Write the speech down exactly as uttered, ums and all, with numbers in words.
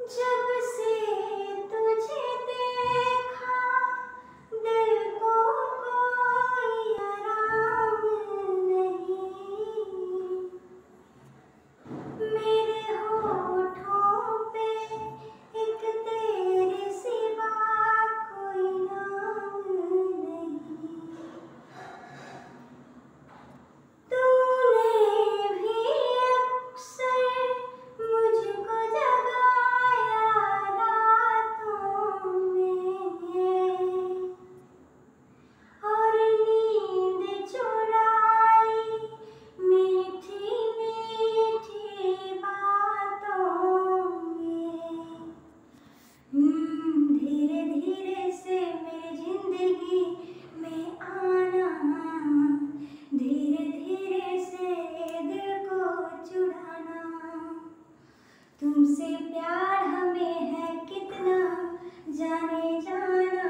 जब से तुझे देखा दिल को कोई आराम नहीं। मेरे होठों पे एक तेरे सिवा कोई नाम नहीं। तूने भी अक्सर मुझको जगाया रातों में और नींद चुराई मीठी मीठी बातों में। हम्म, धीरे धीरे से मेरी जिंदगी में आना, धीरे धीरे से दिल को चुराना। तुमसे प्यार हमें है कितना जाने जाना।